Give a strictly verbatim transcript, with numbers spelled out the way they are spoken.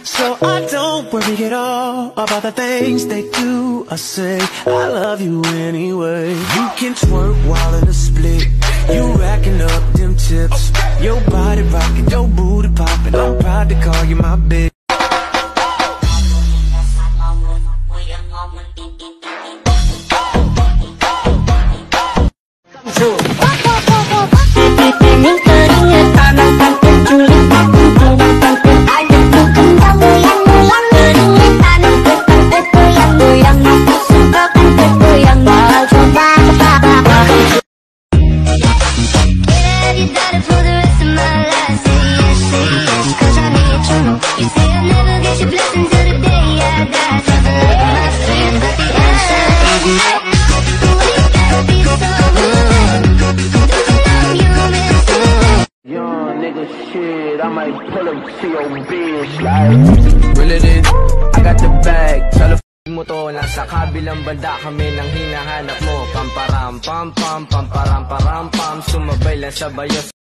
So I don't worry at all about the things they do or say. I love you anyway. You can twerk while in a split. You racking up them tips. Your body rocking, your booty popping. I'm proud to call you my bitch. Shit, I might pull up to your bitch like reel it in, I got the bag. Tell the f*** mo to, nasa kabilang banda kami nang hinahanap mo. Pamparam pam pam, pamparam param pam, sumabay lang sa bayo.